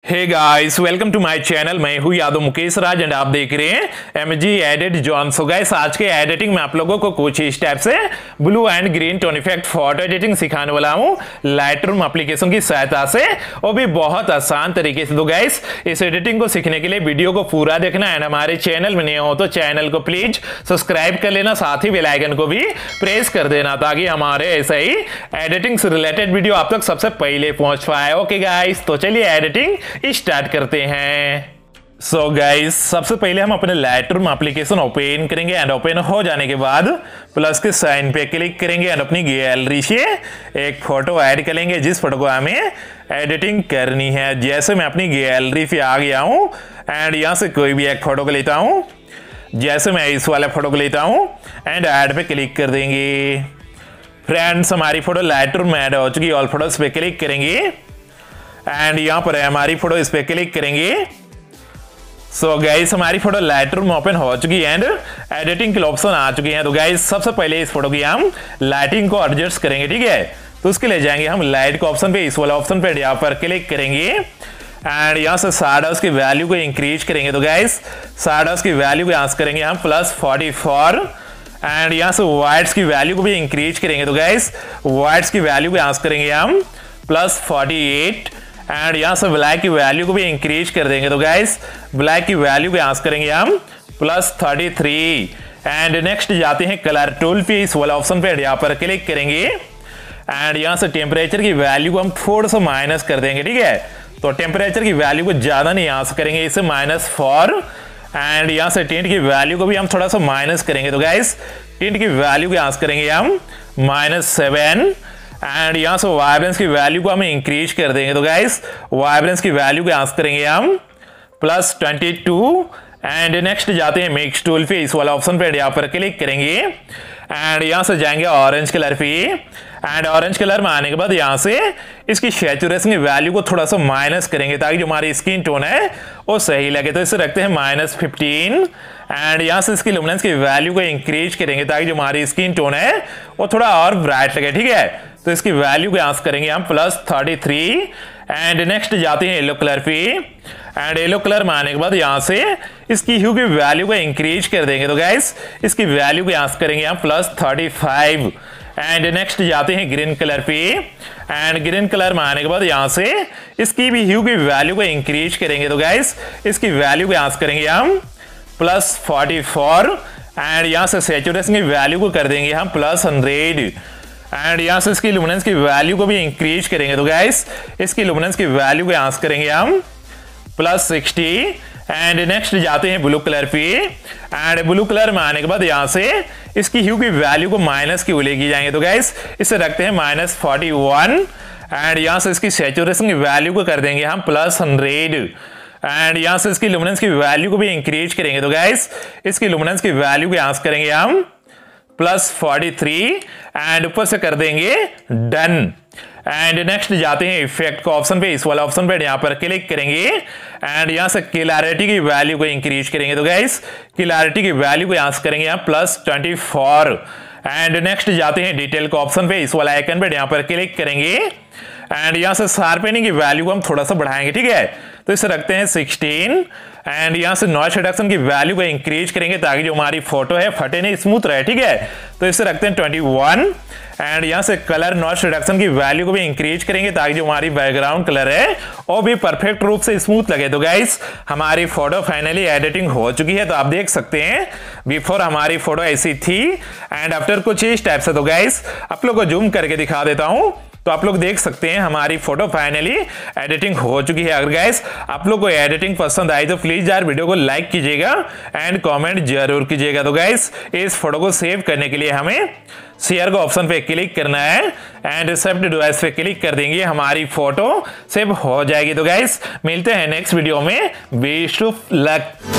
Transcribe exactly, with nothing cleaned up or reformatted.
Hey guys, welcome to my channel. मैं हूं यादव मुकेश राज and आप देख रहे हैं MG edit zone. So guys, आज के एडिटिंग में आप लोगों को कुछ इस टाइप से blue and green tone effect photo editing सिखाने वाला हूं लाइटरूम एप्लीकेशन की सहायता से, वो भी बहुत आसान तरीके से। तो गाइस, इस एडिटिंग को सीखने के लिए वीडियो को पूरा देखना एंड हमारे चैनल में नए हो तो चैनल को प्लीज सब्सक्राइब कर लेना, साथ ही बेल आइकन को भी प्रेस कर देना ताकि हमारे ऐसे ही एडिटिंग से रिलेटेड वीडियो आप तक सबसे पहले पहुंच पाए। ओके गाइस, तो चलिए एडिटिंग स्टार्ट करते हैं। सो so गाइस, सबसे पहले हम अपने लाइटरूम एप्लीकेशन ओपन करेंगे एंड ओपन हो जाने के बाद प्लस के साइन पे क्लिक करेंगे एंड अपनी गैलरी से एक फोटो ऐड करेंगे जिस फोटो को हमें एडिटिंग करनी है। जैसे मैं अपनी गैलरी पे आ गया हूं एंड यहां से कोई भी एक फोटो को लेता हूं, जैसे मैं इस वाले फोटो को लेता हूं एंड ऐड पे क्लिक कर देंगे। फ्रेंड्स, हमारी फोटो लाइटरूम में ऐड हो चुकी है। ऑल फोटोज पे क्लिक करेंगे एंड यहां पर हमारी फोटो इस पे क्लिक करेंगे। सो so गाइस, हमारी फोटो लाइटरूम में ओपन हो चुकी है एंड एडिटिंग के ऑप्शन आ चुके हैं। तो गाइस, सबसे पहले इस फोटो की हम लाइटिंग को एडजस्ट करेंगे, ठीक है। तो उसके लिए जाएंगे हम लाइट के ऑप्शन पे, इस वाला ऑप्शन पे यहाँ पर क्लिक करेंगे एंड यहाँ से शैडोज की वैल्यू को इंक्रीज करेंगे। तो गाइस, शैडोज की वैल्यू को यहाँ से करेंगे हम प्लस फोर्टी फोर एंड यहाँ से वाइट्स की वैल्यू को भी इंक्रीज करेंगे। तो गाइस, वाइट्स की वैल्यू को यहाँ से करेंगे हम प्लस फोर्टी एट एंड यहां से ब्लैक की वैल्यू को भी इंक्रीज कर देंगे। तो गाइस, ब्लैक की वैल्यू को यहां से करेंगे हम plus thirty three and next जाते हैं कलर टूल पे, इस वाला ऑप्शन पे यहां पर क्लिक करेंगे एंड यहां से टेम्परेचर की वैल्यू को हम थोड़ा सा माइनस कर देंगे, ठीक है। तो टेम्परेचर की वैल्यू को ज्यादा नहीं यहां से करेंगे, इसे माइनस फोर एंड यहां से टिंट की वैल्यू को भी हम थोड़ा सा माइनस करेंगे। तो गाइस, टिंट की वैल्यू को यहां से करेंगे हम माइनस सेवन एंड यहां से वाइब्रेंस की वैल्यू को हम इंक्रीज कर देंगे। तो गाइस, वाइब्रेंस की वैल्यू को यहां से करेंगे हम plus twenty two and next जाते हैं मिक्स टूल पे, इस वाला ऑप्शन पे यहां पर क्लिक करेंगे एंड यहां से जाएंगे ऑरेंज कलर पे एंड ऑरेंज कलर में आने के बाद यहां से इसकी सैचुरेशन की वैल्यू को थोड़ा सा माइनस करेंगे ताकि जो हमारी स्किन टोन है वो सही लगे। तो इसे रखते हैं माइनस फिफ्टीन एंड यहां से इसकी लुमिनेंस की वैल्यू को इंक्रीज करेंगे ताकि जो हमारी स्किन टोन है वो थोड़ा और ब्राइट लगे, ठीक है। तो इसकी वैल्यू को यहां से करेंगे हम plus thirty three and next जाते हैं येलो कलर पे एंड येलो कलर में आने के बाद यहां से इसकी ह्यू की वैल्यू को इंक्रीज कर देंगे। तो गाइस, इसकी वैल्यू को यहां से करेंगे हम plus thirty five and next जाते हैं ग्रीन कलर पे एंड ग्रीन कलर में आने के बाद यहां से इसकी भी ह्यू की वैल्यू को इंक्रीज करेंगे। तो गाइस, इसकी वैल्यू को यहां से करेंगे हम प्लस फोर्टी फोर एंड यहां से सैचुरेशन की वैल्यू को कर देंगे हम प्लस हंड्रेड एंड यहां से इसकी लुमिनेंस की वैल्यू को भी इंक्रीज करेंगे। तो गाइस, इसकी लुमिनेंस की वैल्यू को यहां से करेंगे हम प्लस सिक्सटी एंड नेक्स्ट जाते हैं ब्लू कलर पे एंड ब्लू कलर में आने के बाद यहां से इसकी ह्यू की वैल्यू को माइनस की लेके जाएंगे। तो गाइस, इसे रखते हैं माइनस फोर्टी वन एंड यहां से इसकी सैचुरेशन की वैल्यू को कर देंगे हम प्लस हंड्रेड एंड यहां से इसकी लुमिनेंस की वैल्यू को भी इंक्रीज करेंगे। तो गाइस, इसकी लुमिनेंस की वैल्यू को यहां से करेंगे हम प्लस फोर्टी थ्री एंड ऊपर से कर देंगे डन एंड नेक्स्ट जाते हैं इफेक्ट का ऑप्शन पे, इस वाला ऑप्शन पे यहां पर क्लिक करेंगे एंड यहां से क्लैरिटी की वैल्यू को इंक्रीज करेंगे। तो गाइस, क्लैरिटी की वैल्यू को यहां से करेंगे हम plus twenty four and next जाते हैं डिटेल का ऑप्शन पे, इस वाला आइकन पे यहां पर क्लिक करेंगे एंड यहां से शार्पनिंग की वैल्यू को हम थोड़ा सा बढ़ाएंगे, ठीक है। तो इसे रखते हैं सिक्सटीन एंड यहां से नॉइस रिडक्शन की वैल्यू को इंक्रीज करेंगे ताकि जो हमारी फोटो है फटे नहीं, स्मूथ रहे, ठीक है। तो इसे रखते हैं ट्वेंटी वन एंड यहां से कलर नॉइस रिडक्शन की वैल्यू को भी इंक्रीज करेंगे ताकि जो हमारी बैकग्राउंड कलर है वो भी परफेक्ट रूप से स्मूथ लगे। तो गाइस, हमारी फोटो फाइनली एडिटिंग हो चुकी है। तो आप देख सकते हैं बिफोर हमारी फोटो ऐसी थी एंड आफ्टर कुछ इस टाइप से। तो गाइस, आप लोग को जूम करके दिखा देता हूं तो आप लोग देख सकते हैं हमारी फोटो फाइनली एडिटिंग हो चुकी है। अगर गाइस आप लोग को एडिटिंग पसंद आई तो प्लीज यार वीडियो को लाइक कीजिएगा एंड कमेंट जरूर कीजिएगा। तो गाइस, इस फोटो को सेव करने के लिए हमें शेयर का ऑप्शन पे क्लिक करना है एंड सेव डिवाइस पे क्लिक कर देंगे, हमारी फोटो सेव हो जाएगी। तो गाइस, मिलते हैं नेक्स्ट वीडियो में। Best of luck.